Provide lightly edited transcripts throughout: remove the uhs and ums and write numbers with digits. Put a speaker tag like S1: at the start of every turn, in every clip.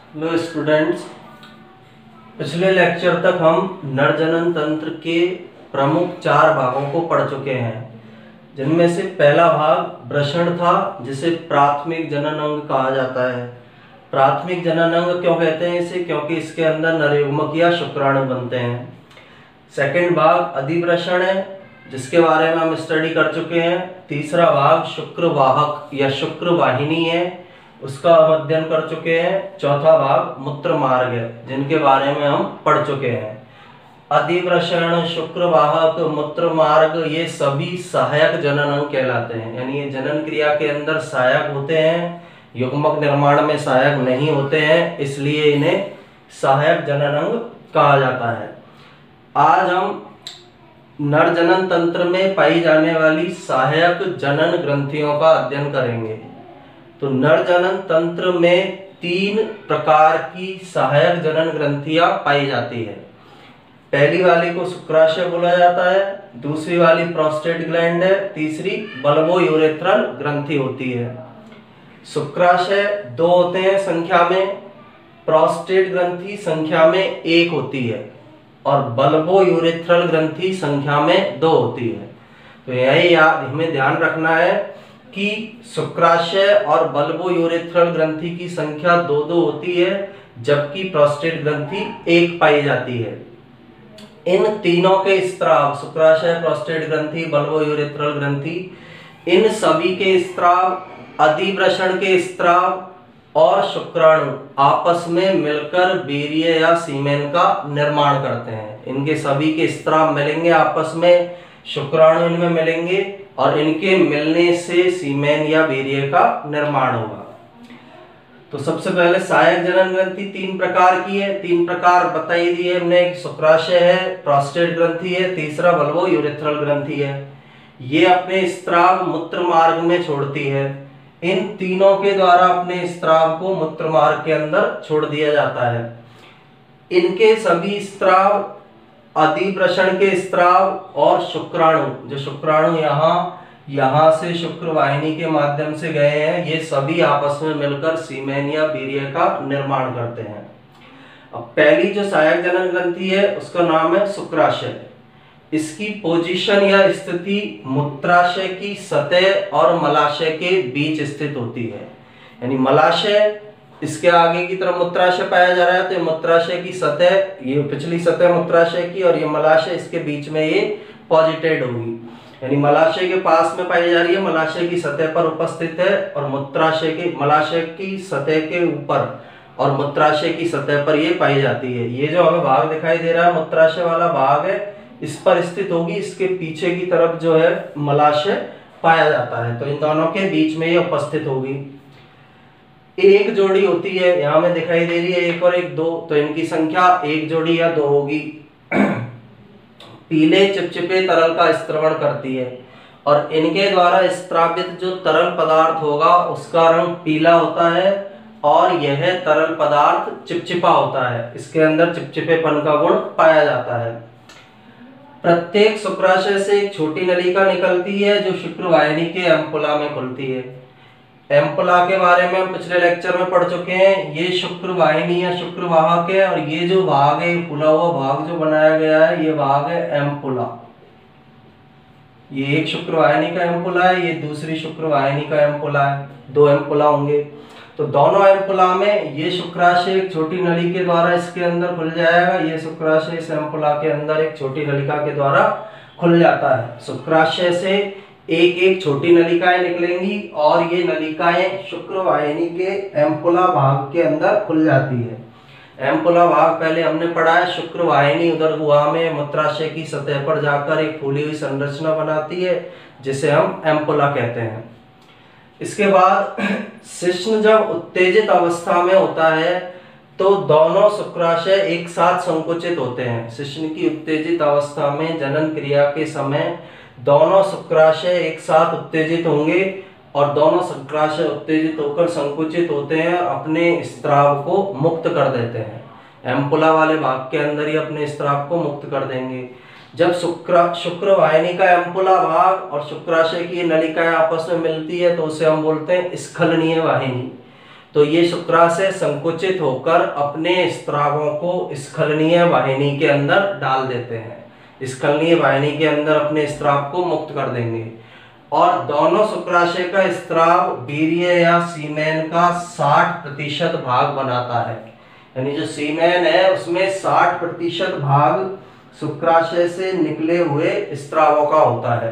S1: Hello students, पिछले lecture तक हम नर जनन तंत्र के प्रमुख 4 भागों को पढ़ चुके हैं, जिनमें से पहला भाग वृषण था, जिसे प्राथमिक जनन अंग कहा जाता है। प्राथमिक जनन अंग क्यों कहते हैं इसे? क्योंकि इसके अंदर नरयुग्मक या शुक्राणु बनते हैं। सेकंड भाग अधिवृषण है, जिसके बारे में हम स्टडी कर चुके हैं। तीसरा भाग शुक्रवाहक या शुक्रवाहिनी है, उसका हम अध्ययन कर चुके हैं। चौथा भाग मूत्र मार्ग है, जिनके बारे में हम पढ़ चुके हैं। अधिवृषण, शुक्रवाहक, मूत्र मार्ग ये सभी सहायक जनन अंग कहलाते हैं, यानी ये जनन क्रिया के अंदर सहायक होते हैं, युग्मक निर्माण में सहायक नहीं होते हैं, इसलिए इन्हें सहायक जनन अंग कहा जाता है। आज हम नर जनन तंत्र में पाई जाने वाली सहायक जनन ग्रंथियों का अध्ययन करेंगे। तो नर जनन तंत्र में 3 प्रकार की सहायक जनन ग्रंथियां पाई जाती है। पहली वाली को शुक्राशय बोला जाता है, दूसरी वाली प्रोस्टेट ग्लैंड है, तीसरी बल्बो यूरेथ्रल ग्रंथि होती है। शुक्राशय 2 होते हैं संख्या में, प्रोस्टेट ग्रंथि संख्या में 1 होती है और बल्बो यूरेथ्रल ग्रंथि संख्या में 2 होती है। तो यही हमें ध्यान रखना है कि शुक्राशय और बल्बो यूरेथ्रल ग्रंथि की संख्या 2-2 होती है, जबकि प्रोस्टेट ग्रंथि 1 पाई जाती है। इन तीनों के स्त्राव, शुक्राशय, प्रोस्टेट ग्रंथि, बल्बो यूरेथ्रल ग्रंथि, इन सभी के स्त्राव, अधिवृषण के स्त्राव और शुक्राणु आपस में मिलकर वीर्य या सीमेन का निर्माण करते हैं। इनके सभी के स्त्राव मिलेंगे आपस में, शुक्राणु इनमें मिलेंगे और इनके मिलने से सीमेन या वीर्य का निर्माण होगा। तो सबसे पहले सहायक जनन ग्रंथि 3 प्रकार की है, 3 प्रकार बताई दी है हमने। एक शुक्राशय है, प्रोस्टेट ग्रंथि है, तीसरा बल्बो यूरेथ्रल ग्रंथि है। ये अपने स्त्राव मूत्र मार्ग में छोड़ती है। इन तीनों के द्वारा अपने स्त्राव को मूत्र मार्ग के अंदर छोड़ दिया जाता है। इनके सभी स्त्राव, अधिवृषण के स्त्राव और शुक्राणु, जो शुक्राणु यहाँ से शुक्रवाहिनी के माध्यम से गए हैं, ये सभी आपस में मिलकर सीमेन या वीर्य का निर्माण करते हैं। अब पहली जो सहायक जनन ग्रंथि है उसका नाम है शुक्राशय। इसकी पोजीशन या स्थिति मूत्राशय की सतह और मलाशय के बीच स्थित होती है, यानी मलाशय इसके आगे की तरफ मूत्राशय पाया जा रहा है, तो मूत्राशय की सतह, ये पिछली सतह मूत्राशय की और ये मलाशय, इसके बीच में ये पॉजिटेड होगी, यानी मलाशय के पास में पाई जा रही है, मलाशय की सतह पर उपस्थित है और मलाशय की सतह के ऊपर और मूत्राशय की सतह पर ये पाई जाती है। ये जो हमें भाग दिखाई दे रहा है मूत्राशय वाला भाग है, इस पर स्थित होगी, इसके पीछे की तरफ जो है मलाशय पाया जाता है, तो इन दोनों के बीच में ये उपस्थित होगी। एक जोड़ी होती है, यहाँ में दिखाई दे रही है 1 और 1 2, तो इनकी संख्या 1 जोड़ी या 2 होगी। पीले चिपचिपे तरल का स्त्रवण करती है और इनके द्वारा स्त्रावित जो तरल पदार्थ होगा उसका रंग पीला होता है और यह तरल पदार्थ चिपचिपा होता है, इसके अंदर चिपचिपेपन का गुण पाया जाता है। प्रत्येक शुक्राशय से एक छोटी नलिका निकलती है जो शुक्रवाहिनी के एम्पुला में खुलती है। एम्पुला के बारे में हम पिछले लेक्चर में पढ़ चुके हैं। ये शुक्रवाहिनी या शुक्रवाहक है और ये जो भाग है, फूला हुआ भाग जो बनाया गया है, ये भाग है एम्पुला। ये एक शुक्रवाहिनी का एम्पुला है, ये दूसरी शुक्रवाहिनी का एम्पुला है, 2 एम्पुला होंगे। तो दोनों एम्पुला में ये शुक्राशय एक छोटी नली के द्वारा इसके अंदर खुल जाएगा, ये शुक्राशय इस एम्पुला के अंदर एक छोटी नलिका के द्वारा खुल जाता है। शुक्राशय से एक छोटी नलिकाएं निकलेंगी और ये नलिकाएं शुक्रवाहिनी के एम्पुला भाग के अंदर खुल जाती है। एम्पुला भाग पहले हमने पढ़ा है, शुक्रवाहिनी उदर गुहा में मूत्राशय की सतह पर जाकर एक फूली हुई संरचना बनाती है, जिसे हम एम्पुला कहते हैं। इसके बाद शिश्न जब उत्तेजित अवस्था में होता है तो दोनों शुक्राशय एक साथ संकुचित होते हैं। शिश्न की उत्तेजित अवस्था में जनन क्रिया के समय दोनों शुक्राशय एक साथ उत्तेजित होंगे और दोनों शुक्राशय उत्तेजित होकर संकुचित होते हैं, अपने स्त्राव को मुक्त कर देते हैं। एम्पुला वाले भाग के अंदर ही अपने स्त्राव को मुक्त कर देंगे। जब शुक्रवाहिनी का एम्पुला भाग और शुक्राशय की नलिकाएं आपस में मिलती है तो उसे हम बोलते हैं स्खलनीय वाहिनी। तो ये शुक्राशय संकुचित होकर अपने स्त्रावों को स्खलनीय वाहिनी के अंदर डाल देते हैं। स्खलनीय वाहिनी के अंदर अपने स्त्राव को मुक्त कर देंगे और दोनों शुक्राशय का स्त्राव वीर्य या सीमेन का 60% भाग बनाता है। यानी जो सीमेन है उसमें 60% भाग शुक्राशय से निकले हुए स्त्रावों का होता है।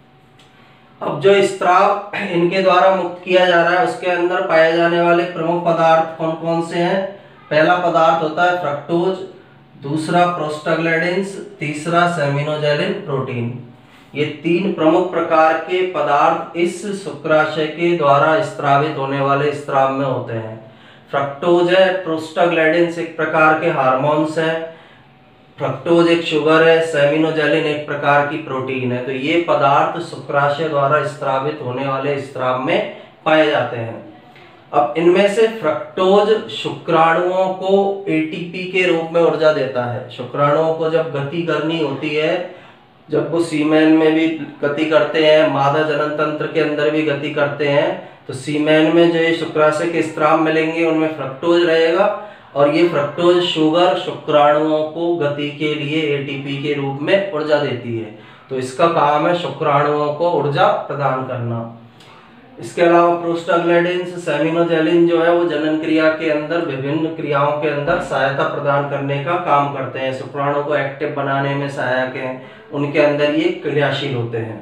S1: अब जो स्त्राव इनके द्वारा मुक्त किया जा रहा है उसके अंदर पाए जाने वाले प्रमुख पदार्थ कौन कौन से हैं? पहला पदार्थ होता है फ्रक्टोज, दूसरा प्रोस्टाग्लैंडिन्स, तीसरा सेमिनोजेलिन प्रोटीन। ये 3 प्रमुख प्रकार के पदार्थ इस शुक्राशय के द्वारा स्त्रावित होने वाले स्त्राव में होते हैं। फ्रक्टोज है, प्रोस्टाग्लैंडिन्स एक प्रकार के हार्मोन्स है, फ्रक्टोज एक शुगर है, सेमिनोजेलिन एक प्रकार की प्रोटीन है। तो ये पदार्थ शुक्राशय द्वारा स्त्रावित होने वाले स्त्राव में पाए जाते हैं। अब इनमें से फ्रक्टोज शुक्राणुओं को एटीपी के रूप में ऊर्जा देता है। शुक्राणुओं को जब गति करनी होती है, जब वो सीमेन में भी गति करते हैं, मादा जनन तंत्र के अंदर भी गति करते हैं, तो सीमेन में जो ये शुक्राशय के स्त्राव मिलेंगे उनमें फ्रक्टोज रहेगा और ये फ्रक्टोज शुगर शुक्राणुओं को गति के लिए एटीपी के रूप में ऊर्जा देती है। तो इसका काम है शुक्राणुओं को ऊर्जा प्रदान करना। इसके अलावा प्रोस्टाग्लैंडिन्स, सेमिनोजेलिन जो है वो जनन क्रिया के अंदर विभिन्न क्रियाओं के अंदर सहायता प्रदान करने का काम करते हैं। शुक्राणु को एक्टिव बनाने में सहायक हैं, उनके अंदर ये क्रियाशील होते हैं।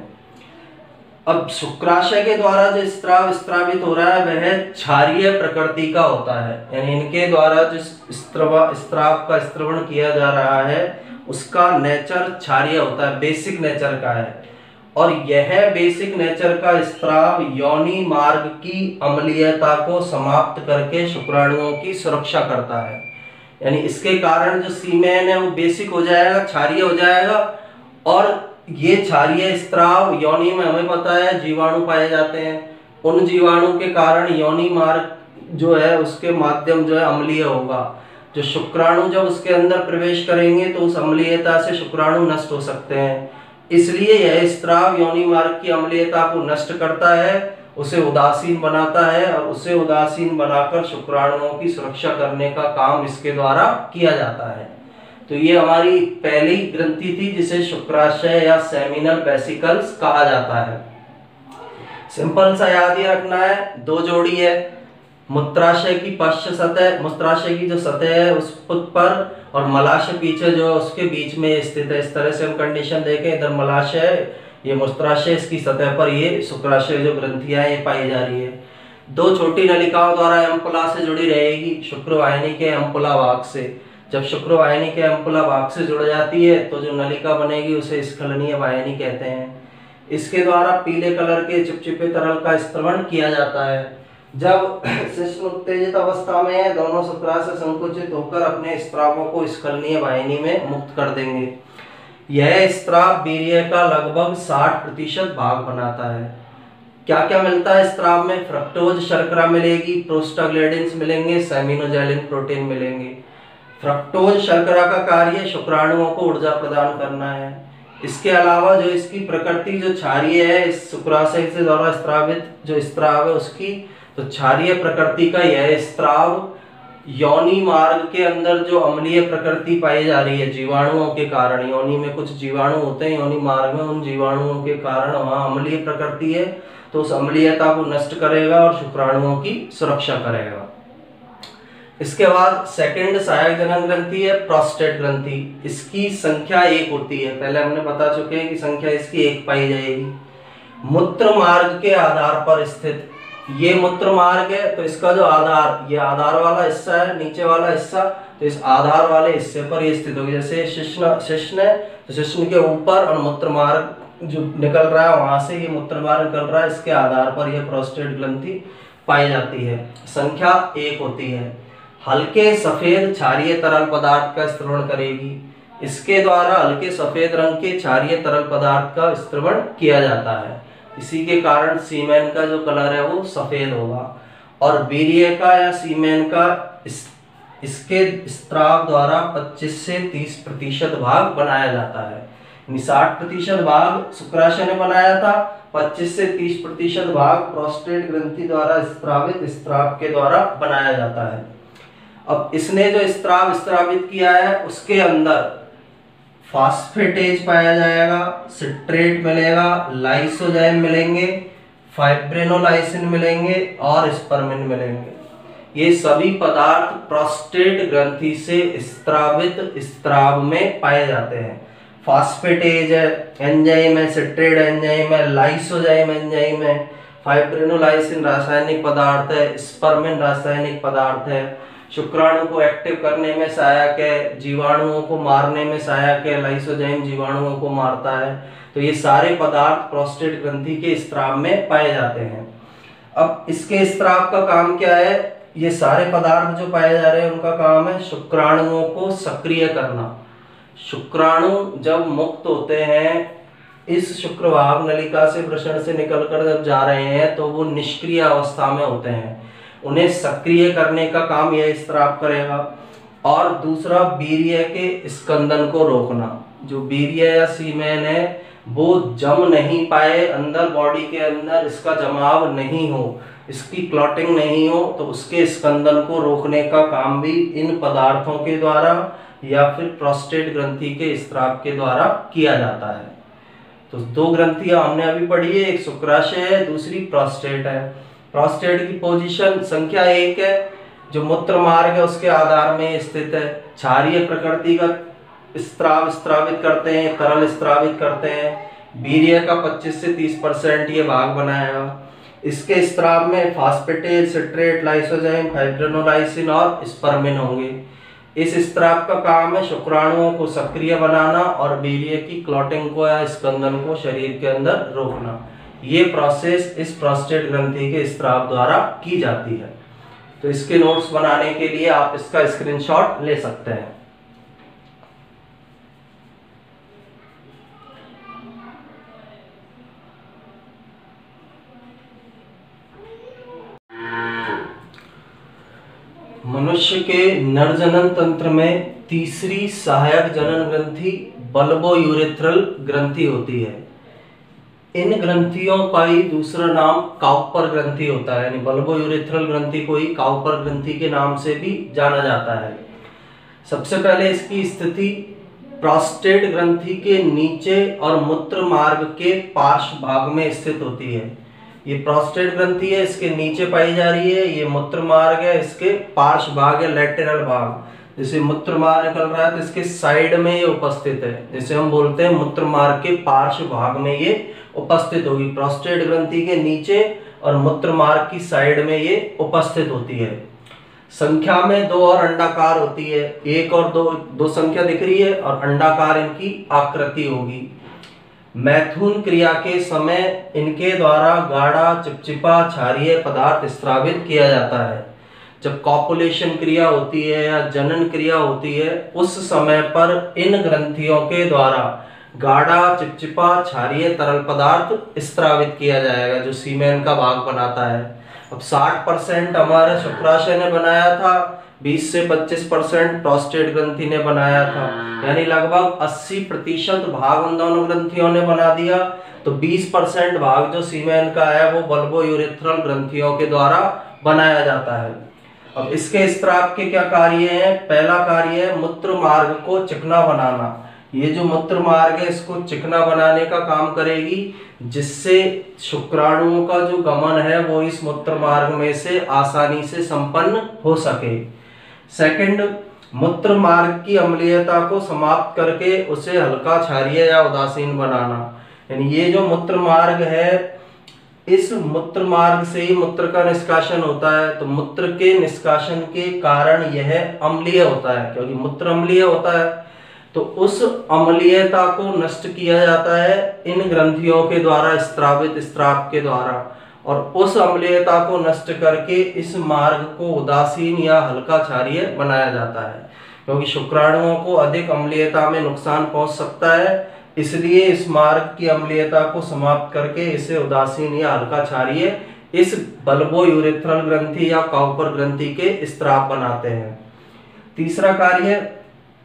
S1: अब शुक्राशय के द्वारा जो स्त्राव स्त्रावित हो रहा है वह क्षारीय प्रकृति का होता है। यानी इनके द्वारा जो स्त्राव का स्त्रवण किया जा रहा है उसका नेचर क्षारीय होता है, बेसिक नेचर का है। और यह बेसिक नेचर का स्त्राव योनि मार्ग की अम्लीयता को समाप्त करके शुक्राणुओं की सुरक्षा करता है। यानी इसके कारण जो सीमेन है वो बेसिक हो जाएगा, क्षारीय हो जाएगा और ये क्षारीय स्त्राव योनि में हमें पता है जीवाणु पाए जाते हैं, उन जीवाणु के कारण योनि मार्ग जो है उसके माध्यम जो है अम्लीय होगा। जो शुक्राणु जब उसके अंदर प्रवेश करेंगे तो उस अम्लीयता से शुक्राणु नष्ट हो सकते हैं। इसलिए यह स्त्राव योनि मार्ग की अम्लीयता को नष्ट करता है, उसे उदासीन बनाता है और उसे उदासीन बनाकर शुक्राणुओं की सुरक्षा करने का काम इसके द्वारा किया जाता है। तो ये हमारी पहली ग्रंथि थी जिसे शुक्राशय या सेमिनल वेसिकल्स कहा जाता है। सिंपल सा याद ही रखना है, 2 जोड़ी है, मूत्राशय की पश्च सतह, मूत्राशय की जो सतह है उस पर और मलाशय पीछे जो है उसके बीच में स्थित है। इस तरह से हम कंडीशन देखें, इधर मलाशय, ये मूत्राशय, इसकी सतह पर ये शुक्राशय जो ग्रंथियां ये पाई जा रही है। 2 छोटी नलिकाओं द्वारा एम्पुला से जुड़ी रहेगी शुक्रवाहिनी के एम्पुला भाग से। जब शुक्रवाहिनी के एम्पुला भाग से जुड़ जाती है तो जो नलिका बनेगी उसे स्खलनीय वाहिनी कहते हैं। इसके द्वारा पीले कलर के चिपचिपे तरल का स्त्रवण किया जाता है। जब शिश्न उत्तेजित अवस्था में दोनों शुक्राशय संकुचित होकर अपने स्त्रावों को स्खलनीय वाहिनी में मुक्त कर देंगे। यह स्त्राव वीर्य का लगभग 60% भाग बनाता है। क्या क्या मिलता है स्त्राव में? फ्रक्टोज शर्करा मिलेगी, प्रोस्टाग्लैंडिन्स मिलेंगे, सेमिनोजेलिन प्रोटीन मिलेंगे। फ्रक्टोज शर्करा का कार्य शुक्राणुओं को ऊर्जा प्रदान करना है। इसके अलावा जो इसकी प्रकृति जो क्षारीय है, इस शुक्राशय से द्वारा स्त्रावित जो स्त्राव है उसकी तो क्षारीय प्रकृति का यह स्त्राव योनि मार्ग के अंदर जो अम्लीय प्रकृति पाई जा रही है जीवाणुओं के कारण, योनि में कुछ जीवाणु होते हैं योनि मार्ग में, उन जीवाणुओं के कारण वहाँ अम्लीय प्रकृति है तो उस अम्लीयता को नष्ट करेगा और शुक्राणुओं की सुरक्षा करेगा। इसके बाद सेकंड सहायक जनन ग्रंथि है प्रोस्टेट ग्रंथि। इसकी संख्या 1 होती है, पहले हमने बता चुके हैं कि संख्या इसकी 1 पाई जाएगी। मूत्र मार्ग के आधार पर स्थित ये मूत्र मार्ग है, तो इसका जो आधार, ये आधार वाला हिस्सा है, नीचे वाला हिस्सा, तो इस आधार वाले हिस्से पर ये स्थित होगी। जैसे शिश्न है तो शिश्न के ऊपर और मूत्र मार्ग जो निकल रहा है वहां से ये मूत्र मार्ग निकल रहा है, इसके आधार पर यह प्रोस्टेट ग्रंथि पाई जाती है। संख्या 1 होती है। हल्के सफेद क्षारीय तरल पदार्थ का स्त्रवण करेगी। इसके द्वारा हल्के सफेद रंग के क्षारीय तरल पदार्थ का स्त्रवण किया जाता है। इसी के कारण सीमेन का जो कलर है वो सफेद होगा। और वीर्य का या सीमेन का इसके स्त्राव द्वारा 25 से 30% भाग बनाया जाता है। 60% भाग शुक्राशय ने बनाया था, 25 से 30% भाग प्रोस्टेट ग्रंथि द्वारा स्त्रावित स्त्राव के द्वारा बनाया जाता है। अब इसने जो स्त्राव स्त्रावित किया है उसके अंदर फास्फेटेज पाया जाएगा, सिट्रेट मिलेगा, लाइसोजाइम मिलेंगे, फाइब्रिनोलाइसिन मिलेंगे और स्पर्मिन मिलेंगे। ये सभी पदार्थ प्रोस्टेट ग्रंथि से स्त्रावित स्त्राव में पाए जाते हैं। फास्फेटेज है, एंजाइम है, सिट्रेट एंजाइम है, लाइसोजाइम एंजाइम है, फाइब्रिनोलाइसिन रासायनिक पदार्थ है, स्पर्मिन रासायनिक पदार्थ है, शुक्राणु को एक्टिव करने में सहायक है, जीवाणुओं को मारने में सहायक है, लाइसोजाइम जीवाणुओं को मारता है। तो ये सारे पदार्थ प्रोस्टेट ग्रंथि के स्त्राव में पाए जाते हैं। अब इसके स्त्राव का काम क्या है? ये सारे पदार्थ जो पाए जा रहे हैं उनका काम है शुक्राणुओं को सक्रिय करना। शुक्राणु जब मुक्त होते हैं इस शुक्रवाहक नलिका से वृषण से निकलकर जब जा रहे हैं तो वो निष्क्रिय अवस्था में होते हैं, उन्हें सक्रिय करने का काम यह स्त्राव करेगा। और दूसरा वीर्य के स्कंदन को रोकना। जो वीर्य या सीमेन है वो जम नहीं पाए अंदर बॉडी के अंदर, इसका जमाव नहीं हो, इसकी क्लॉटिंग नहीं हो, तो उसके स्कंदन को रोकने का काम भी इन पदार्थों के द्वारा या फिर प्रोस्टेट ग्रंथि के स्त्राव के द्वारा किया जाता है। तो दो ग्रंथियां हमने अभी पढ़ी है, एक शुक्राशय है, दूसरी प्रोस्टेट है। प्रोस्टेट की पोजीशन संख्या 1 है, जो मूत्र मार्ग है उसके आधार में स्थित है। क्षारीय प्रकृति का स्त्राव स्त्रावित करते हैं, तरल स्त्रावित करते हैं। वीर्य का 25 से 30% ये भाग बनाएगा। इसके स्त्राव में फास्फेटेज, सिट्रेट, लाइसोजाइम, फाइब्रिनोलाइसिन और स्पर्मिन होंगे। इस स्त्राव का काम है शुक्राणुओं को सक्रिय बनाना और वीर्य की क्लॉटिंग को या स्कंदन को शरीर के अंदर रोकना। ये प्रोसेस इस प्रोस्टेट ग्रंथि के स्त्राव द्वारा की जाती है। तो इसके नोट्स बनाने के लिए आप इसका स्क्रीनशॉट ले सकते हैं। मनुष्य के नरजनन तंत्र में तीसरी सहायक जनन ग्रंथि बल्बोयूरेथ्रल ग्रंथि होती है। इन ग्रंथियों का ही दूसरा नाम काउपर ग्रंथि होता है, यानी बल्बोयूरेथ्रल ग्रंथि को ही काउपर ग्रंथि के नाम से भी जाना जाता है। सबसे पहले इसकी स्थिति प्रोस्टेट ग्रंथि के नीचे और मूत्र मार्ग के पार्श्व भाग में स्थित होती है। ये प्रोस्टेट ग्रंथि है, इसके नीचे पाई जा रही है। ये मूत्र मार्ग है, इसके पार्श्व भाग है, लेटरल भाग। जैसे मूत्र मार्ग निकल रहा है तो इसके साइड में ये उपस्थित है, जैसे हम बोलते हैं मूत्र मार्ग के पार्श्व भाग में ये उपस्थित होगी। प्रोस्टेट ग्रंथि के नीचे और मूत्र मार्ग की साइड में ये उपस्थित होती है। संख्या में 2 और अंडाकार होती है। 1 और 2 संख्या दिख रही है और अंडाकार इनकी आकृति होगी। मैथुन क्रिया के समय इनके द्वारा गाढ़ा चिपचिपा क्षारीय पदार्थ स्रावित किया जाता है। जब कॉपुलेशन क्रिया होती है या जनन क्रिया होती है उस समय पर इन ग्रंथियों के द्वारा गाढ़ा चिपचिपा क्षारीय तरल पदार्थ स्रावित किया जाएगा, जो सीमेन का भाग बनाता है। अब 60% हमारे शुक्राशय ने बनाया था, 20 से 25% प्रोस्टेट ग्रंथि ने बनाया था, यानी लगभग 80% भाग उन दोनों ग्रंथियों ने बना दिया। तो 20% भाग जो सीमेन का है वो बल्बोयूरेथ्रल ग्रंथियों के द्वारा बनाया जाता है। अब इसके स्त्राव के क्या कार्य हैं? पहला कार्य है मूत्र मार्ग को चिकना बनाना। ये जो मूत्र मार्ग है इसको चिकना बनाने का काम करेगी, जिससे शुक्राणुओं का जो गमन है वो इस मूत्र मार्ग में से आसानी से संपन्न हो सके। सेकंड, मूत्र मार्ग की अम्लीयता को समाप्त करके उसे हल्का क्षारीय या उदासीन बनाना। यानी ये जो मूत्र मार्ग है, इस मूत्र मार्ग से ही मूत्र का निष्कासन होता है। तो मूत्र के निष्कासन के कारण यह अम्लीय होता है, क्योंकि मूत्र अम्लीय होता है। तो उस अम्लीयता को नष्ट किया जाता है इन ग्रंथियों के द्वारा स्त्रावित स्त्राव के द्वारा, और उस अम्लीयता को नष्ट करके इस मार्ग को उदासीन या हल्का क्षारीय बनाया जाता है। क्योंकि शुक्राणुओं को अधिक अम्लीयता में नुकसान पहुंच सकता है, इसलिए इस मार्ग की अम्लीयता को समाप्त करके इसे उदासीन या हल्का क्षारीय इस बल्बोयूरेथ्रल ग्रंथि या काउपर ग्रंथि के स्त्राव बनाते हैं। तीसरा कार्य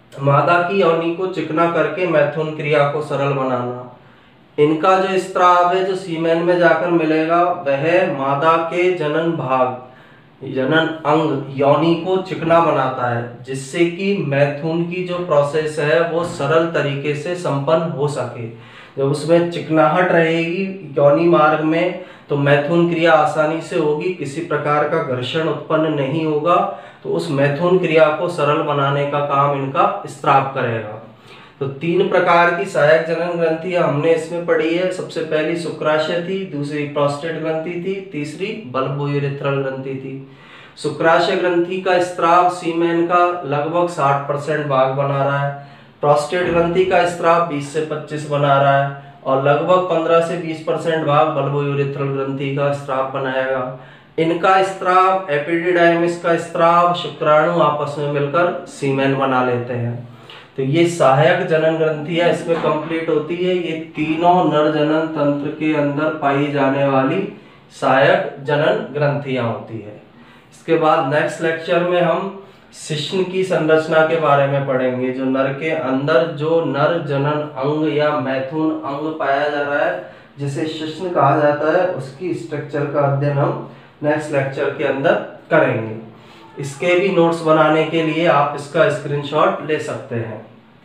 S1: मादा की योनि को चिकना करके मैथुन क्रिया को सरल बनाना। इनका जो स्त्राव है जो सीमेन में जाकर मिलेगा वह मादा के जनन भाग जनन अंग योनि को चिकना बनाता है, जिससे कि मैथुन की जो प्रोसेस है वो सरल तरीके से संपन्न हो सके। जब उसमें चिकनाहट रहेगी योनि मार्ग में तो मैथुन क्रिया आसानी से होगी, किसी प्रकार का घर्षण उत्पन्न नहीं होगा, तो उस मैथुन क्रिया को सरल बनाने का काम इनका स्त्राव करेगा। तो 3 प्रकार की सहायक जनन ग्रंथियां हमने इसमें पढ़ी है। सबसे पहली शुक्राशय थी, दूसरी प्रोस्टेट ग्रंथि थी, तीसरी बल्बोयूरेथ्रल ग्रंथि थी। शुक्राशय ग्रंथि का स्त्राव सीमेन का लगभग 60% भाग बना रहा है। प्रोस्टेट ग्रंथि का स्त्राव 20 से 25 बना रहा है और लगभग 15 से 20% भाग बल्बोयूरेथ्रल ग्रंथि का स्त्राव बनाएगा। इनका स्त्राव एपिडिडाइमिस का स्त्राव शुक्राणु आपस में मिलकर सीमेन बना लेते हैं। तो ये सहायक जनन ग्रंथियां इसमें कंप्लीट होती है। ये तीनों नर जनन तंत्र के अंदर पाई जाने वाली सहायक जनन ग्रंथियां होती है। इसके बाद नेक्स्ट लेक्चर में हम शिश्न की संरचना के बारे में पढ़ेंगे। जो नर के अंदर जो नर जनन अंग या मैथुन अंग पाया जा रहा है जिसे शिश्न कहा जाता है, उसकी स्ट्रक्चर का अध्ययन हम नेक्स्ट लेक्चर के अंदर करेंगे। इसके भी नोट्स बनाने के लिए आप इसका स्क्रीनशॉट ले सकते हैं।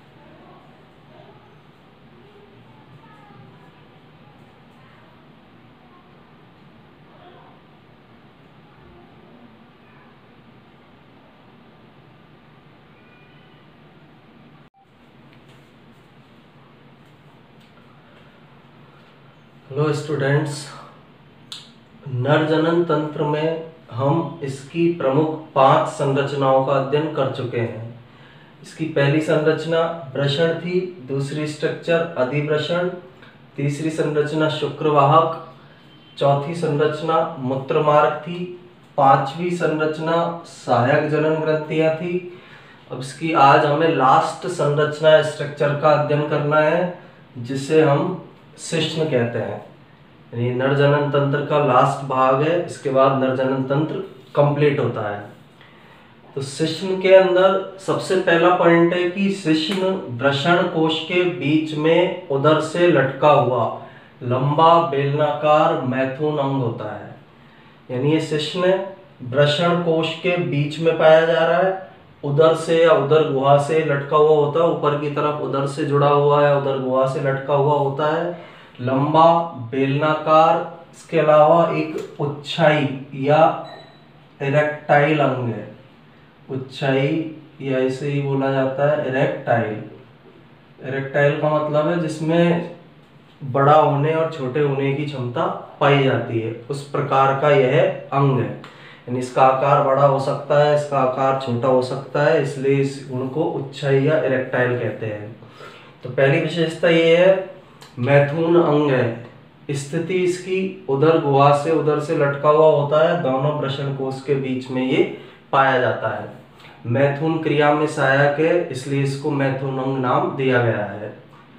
S1: हेलो स्टूडेंट्स, नर जनन तंत्र में हम इसकी प्रमुख 5 संरचनाओं का अध्ययन कर चुके हैं। इसकी पहली संरचना वृषण थी, दूसरी स्ट्रक्चर अधिवृषण, तीसरी संरचना शुक्रवाहक, चौथी संरचना मूत्रमार्ग थी, 5वीं संरचना सहायक जनन ग्रंथियां थी। अब इसकी आज हमें लास्ट संरचना स्ट्रक्चर का अध्ययन करना है जिसे हम शिश्न कहते हैं। यानी नर जनन तंत्र का लास्ट भाग है, इसके बाद नर जनन तंत्र कंप्लीट होता है। तो शिश्न के अंदर सबसे पहला पॉइंट है कि शिश्न वृषण कोश के बीच में उदर से लटका हुआ लंबा बेलनाकार मैथुन अंग होता है। यानी ये शिश्न वृषण कोश के बीच में पाया जा रहा है, उदर से या उदर गुहा से लटका हुआ होता है, ऊपर की तरफ उदर से जुड़ा हुआ है, उदर गुहा से लटका हुआ होता है, लंबा बेलनाकार। इसके अलावा एक उच्छाई या इरेक्टाइल अंग है। उच्छाई या ऐसे ही बोला जाता है इरेक्टाइल। इरेक्टाइल का मतलब है जिसमें बड़ा होने और छोटे होने की क्षमता पाई जाती है, उस प्रकार का यह अंग है। यानी इसका आकार बड़ा हो सकता है, इसका आकार छोटा हो सकता है, इसलिए इस गुण को उच्छाई या इरेक्टाइल कहते हैं। तो पहली विशेषता ये है मैथुन अंग है। स्थिति इसकी उदर गुहा से उदर से लटका हुआ होता है, दोनों वृषण कोश के बीच में ये पाया जाता है। मैथुन क्रिया में सहायक है, इसलिए इसको मैथुन अंग नाम दिया गया है।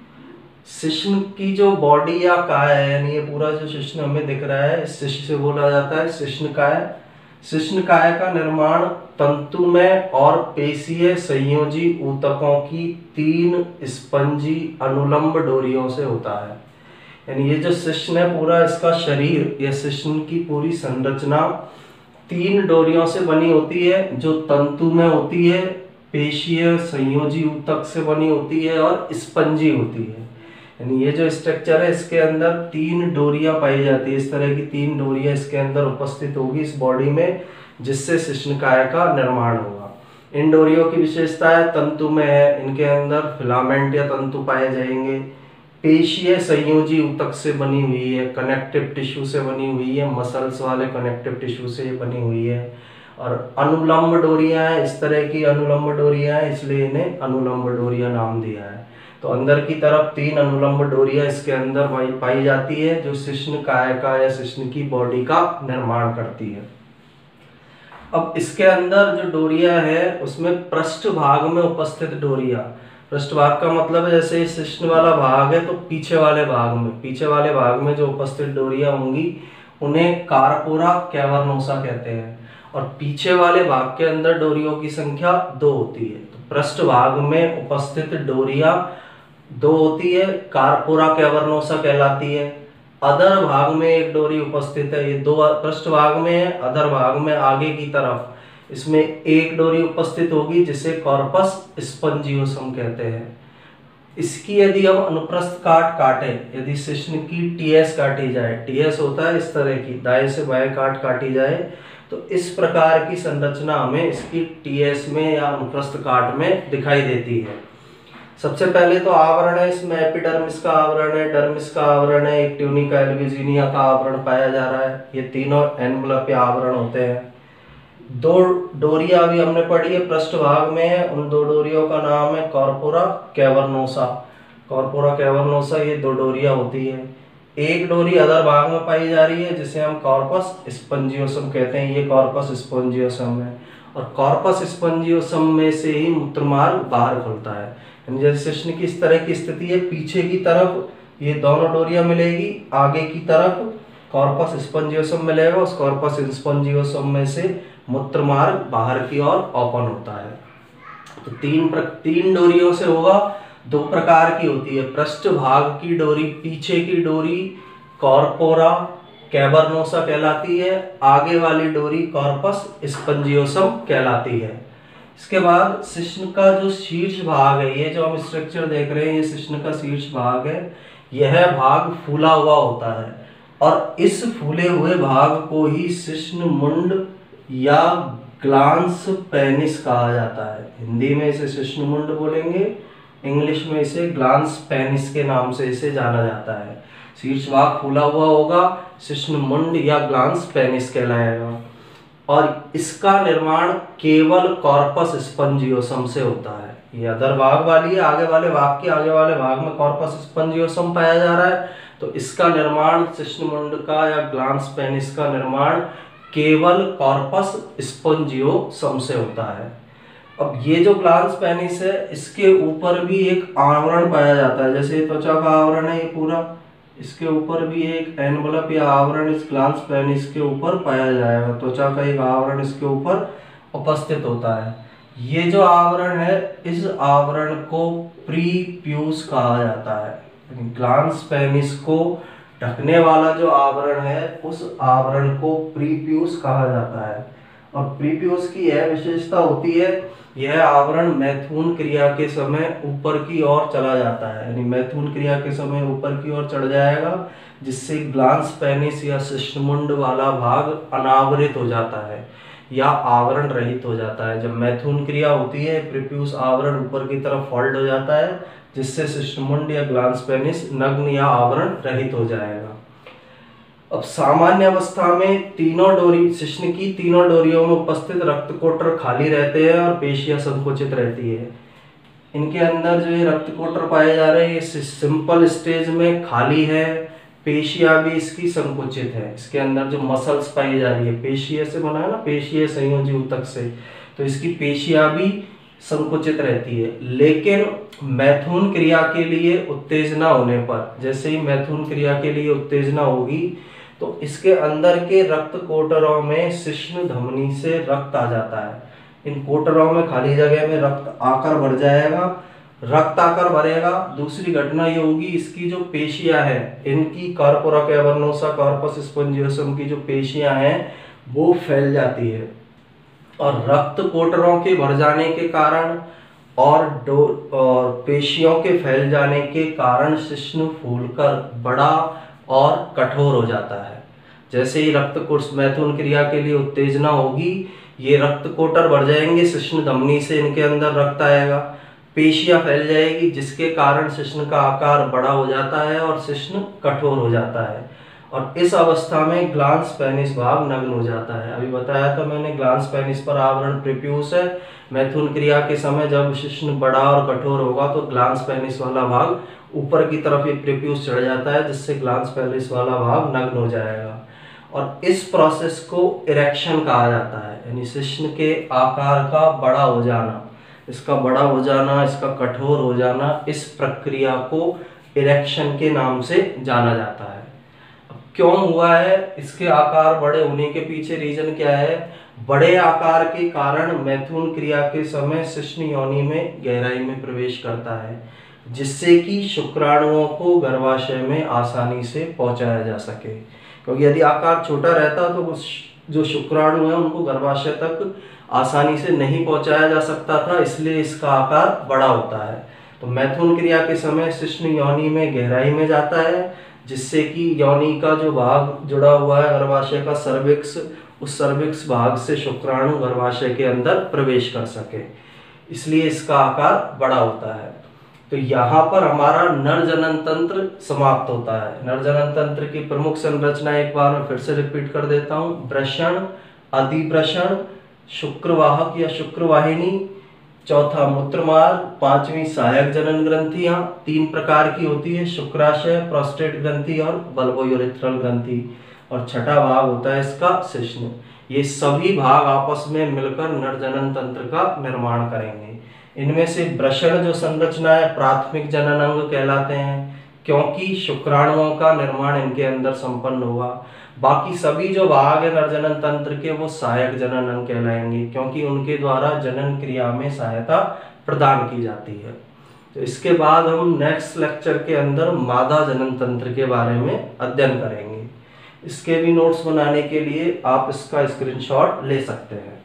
S1: शिश्न की जो बॉडी या काय है, यानी ये पूरा जो शिश्न हमें दिख रहा है इस शिश्न से बोला जाता है शिश्न काय। शिश्न काय का निर्माण तंतुमय और पेशीय संयोजी ऊतकों की 3 स्पंजी अनुलंब डोरियों से होता है। यानी ये जो शिश्न है पूरा इसका शरीर या शिश्न की पूरी संरचना 3 डोरियों से बनी होती है, जो तंतु में होती है, पेशीय संयोजी ऊतक से बनी होती है और स्पंजी होती है। यानी ये जो स्ट्रक्चर है इसके अंदर 3 डोरियां पाई जाती है। इस तरह की 3 डोरियां इसके अंदर उपस्थित होगी इस बॉडी में, जिससे शिश्नकाय का निर्माण होगा। इन डोरियों की विशेषता है तंतु में है, इनके अंदर फिलामेंट या तंतु पाए जाएंगे, पेशीय संयोजी ऊतक से बनी हुई है, कनेक्टिव टिश्यू से बनी हुई है, मसल्स वाले कनेक्टिव टिश्यू से बनी हुई है, और अनुलंब डोरियां हैं। इस तरह की अनुलंब डोरियां हैं, इसलिए इन्हें अनुलंब डोरियां नाम दिया है। तो अंदर की तरफ 3 अनुलंब डोरियां इसके अंदर पाई जाती है, जो शिश्न काय का या शिश्न की बॉडी का निर्माण करती है। अब इसके अंदर जो डोरियां है उसमें पृष्ठ भाग में उपस्थित डोरियां, पृष्ठ भाग का मतलब है जैसे शिश्न वाला भाग है तो पीछे वाले भाग में जो उपस्थित डोरियां होंगी उन्हें कार्पोरा कैवर्नोसा कहते हैं, और पीछे वाले भाग के अंदर डोरियों की संख्या 2 होती है। तो पृष्ठभाग में उपस्थित डोरिया दो होती है, कार्पोरा कैवर्नोसा कहलाती है। अधर भाग में एक डोरी उपस्थित है, ये दो पृष्ठभाग में है, अधर भाग में आगे की तरफ इसमें एक डोरी उपस्थित होगी जिसे कॉर्पस स्पंजियोसम कहते हैं। इसकी यदि हम अनुप्रस्थ काट काटे, यदि शिश्न की टीएस काटी जाए, टीएस होता है इस तरह की दाएं से बाएं काट काटी जाए, तो इस प्रकार की संरचना हमें इसकी टीएस में या अनुप्रस्थ काट में दिखाई देती है। सबसे पहले तो आवरण है, इसमें एपिडर्मिस का आवरण है, डर्मिस का आवरण है, एक ट्यूनिका एल्यूजिनिया का आवरण पाया जा रहा है। ये तीनों एनवलप या आवरण होते हैं। दो डोरिया अभी हमने पढ़ी है, पृष्ठभाग में है, उन दो डोरियों का नाम है कॉर्पोरा कैवर्नोसा। कॉर्पोरा कैवर्नोसा ये दो डोरिया होती है। एक डोरी अधर भाग में पाई जा रही है जिसे हम कॉर्पस स्पंजियोसम कहते हैं, ये कॉर्पस स्पंजियोसम है। और कॉर्पस स्पंजियोसम में से ही मूत्रमार्ग बाहर खुलता है। जैसे शिश्न की इस तरह की स्थिति है, पीछे की तरफ ये दोनों डोरिया मिलेगी, आगे की तरफ कॉर्पस स्पंजियोसम मिलेगा, उस कॉर्पस स्पंजियोसम में से मूत्रमार्ग बाहर की ओर ओपन होता है। तो तीन डोरियों से होगा, दो प्रकार की होती है। पृष्ठ भाग की डोरी, पीछे की डोरी कॉर्पोरा कैवर्नोसा कहलाती है, आगे वाली डोरी कॉर्पस स्पंजियोसम कहलाती है। इसके बाद शिश्न का जो शीर्ष भाग है, ये जो हम स्ट्रक्चर देख रहे हैं, ये शिश्न का शीर्ष भाग है। यह भाग फूला हुआ होता है और इस फूले हुए भाग को ही शिश्न मुंड या ग्लांस पेनिस कहा जाता है। हिंदी में इसे शिश्न मुंड बोलेंगे, इंग्लिश में इसे ग्लांस पेनिस के नाम से इसे जाना जाता है। शीर्ष भाग फूला हुआ होगा, शिश्न मुंड या ग्लांस पेनिस कहलाएगा। और इसका निर्माण केवल कॉर्पस स्पंजियोसम से होता है। ये अधर भाग वाली है, आगे वाले भाग के आगे वाले भाग में कॉर्पस स्पंजियोसम पाया जा रहा है, तो इसका निर्माण शिश्न मुंड का या ग्लांस पेनिस का निर्माण केवल कॉर्पस स्पंजियोसम से होता है। अब ये जो ग्लांस पेनिस है, इसके ऊपर भी एक आवरण पाया जाता है। जैसे त्वचा का आवरण है ये पूरा, इसके ऊपर भी एक एनवलप या आवरण इस ग्लांस पेनिस के ऊपर पाया जाएगा। त्वचा का एक आवरण इसके ऊपर उपस्थित होता है। ये जो आवरण है, इस आवरण को प्रीप्यूस कहा जाता है। ग्लांस पेनिस को ढकने वाला जो आवरण है, उस आवरण को प्रीप्यूस कहा जाता है। और प्रीप्यूस की यह विशेषता होती है, यह आवरण मैथुन क्रिया के समय ऊपर की ओर चला जाता है, यानी मैथुन क्रिया के समय ऊपर की ओर चढ़ जाएगा, जिससे ग्लांस पेनिस या शिश्न मुंड वाला भाग अनावृत हो जाता है या आवरण रहित हो जाता है। जब मैथुन क्रिया होती है, प्रीप्यूस आवरण ऊपर की तरफ फोल्ड हो जाता है, जिससे शिश्न मुंड या ग्लांस पेनिस नग्न या आवरण रहित हो जाएगा। अब सामान्य अवस्था में शिश्न की तीनों डोरियों में उपस्थित रक्तकोटर खाली रहते हैं और पेशियां संकुचित रहती है। इनके अंदर जो ये रक्तकोटर पाए जा रहे हैं, ये सिंपल स्टेज में खाली है, पेशियां भी इसकी संकुचित है। इसके अंदर जो मसल्स पाई जा रही है, पेशिया से बना है ना, पेशीय संयोजी ऊतक से, तो इसकी पेशियां भी संकुचित रहती है। लेकिन मैथुन क्रिया के लिए उत्तेजना होने पर, जैसे ही मैथुन क्रिया के लिए उत्तेजना होगी, तो इसके अंदर के रक्त कोटरों में शिश्न धमनी से रक्त आ जाता है। इन कोटरों में खाली जगह में रक्त आकर भर जाएगा। रक्त आकर भरेगा, दूसरी घटना ये होगी, इसकी जो पेशियां हैं, इनकी कॉर्पोरा कैवर्नोसा कॉर्पस स्पंजियोसम की जो पेशियां हैं, वो फैल जाती है। और रक्त कोटरों के भर जाने के कारण और पेशियों के फैल जाने के कारण शिश्न फूलकर बड़ा और कठोर हो जाता है। जैसे ही रक्त मैथुन क्रिया के लिए उत्तेजना होगी, ये रक्त कोटर बढ़ जाएंगे, शिश्न धमनी से इनके अंदर रक्त आएगा, पेशियां फैल जाएगी, जिसके कारण शिश्न का आकार बड़ा हो जाता है और शिश्न कठोर हो जाता है। और इस अवस्था में ग्लांस पेनिस भाग नग्न हो जाता है। अभी बताया था मैंने, ग्लांस पेनिस पर आवरण प्रीप्यूस है। मैथुन क्रिया के समय जब शिश्न बड़ा और कठोर होगा, तो ग्लांस पेनिस वाला भाग ऊपर की तरफ ये प्रीप्यूस चढ़ जाता है, जिससे ग्लांस पेनिस वाला भाग नग्न हो जाएगा। और इस प्रोसेस को इरेक्शन कहा जाता है, यानी शिश्न के आकार का बड़ा हो जाना, इसका बड़ा हो जाना, इसका कठोर हो जाना, इस प्रक्रिया को इरेक्शन के नाम से जाना जाता है। अब क्यों हुआ है, इसके आकार बड़े होने के पीछे रीजन क्या है? बड़े आकार के कारण मैथुन क्रिया के समय शिश्न योनि में गहराई में प्रवेश करता है, जिससे कि शुक्राणुओं को गर्भाशय में आसानी से पहुंचाया जा सके। क्योंकि यदि आकार छोटा रहता तो जो शुक्राणु है उनको गर्भाशय तक आसानी से नहीं पहुंचाया जा सकता था, इसलिए इसका आकार बड़ा होता है। तो मैथुन क्रिया के समय शिश्न योनि में गहराई में जाता है, जिससे कि योनि का जो भाग जुड़ा हुआ है गर्भाशय का सर्विक्स, उस सर्विक्स भाग से शुक्राणु गर्भाशय के अंदर प्रवेश कर सके, इसलिए इसका आकार बड़ा होता है। तो यहाँ पर हमारा नर जनन तंत्र समाप्त होता है। नर जनन तंत्र की प्रमुख संरचना एक बार मैं फिर से रिपीट कर देता हूँ। वृषण, अधिवृषण, शुक्रवाहक या शुक्रवाहिनी, चौथा मूत्रमार्ग, पांचवी सहायक जनन ग्रंथियां 3 प्रकार की होती है, शुक्राशय, प्रोस्टेट ग्रंथि और बल्बोयूरेथ्रल ग्रंथि, और छठा भाग होता है इसका शिश्न। ये सभी भाग आपस में मिलकर नर जनन तंत्र का निर्माण करेंगे। इनमें से वृषण जो संरचना है प्राथमिक जनन अंग कहलाते हैं, क्योंकि शुक्राणुओं का निर्माण इनके अंदर संपन्न हुआ। बाकी सभी जो भाग है नर जनन तंत्र के वो सहायक जनन अंग कहलाएंगे, क्योंकि उनके द्वारा जनन क्रिया में सहायता प्रदान की जाती है। तो इसके बाद हम नेक्स्ट लेक्चर के अंदर मादा जनन तंत्र के बारे में अध्ययन करेंगे। इसके भी नोट्स बनाने के लिए आप इसका स्क्रीनशॉट ले सकते हैं।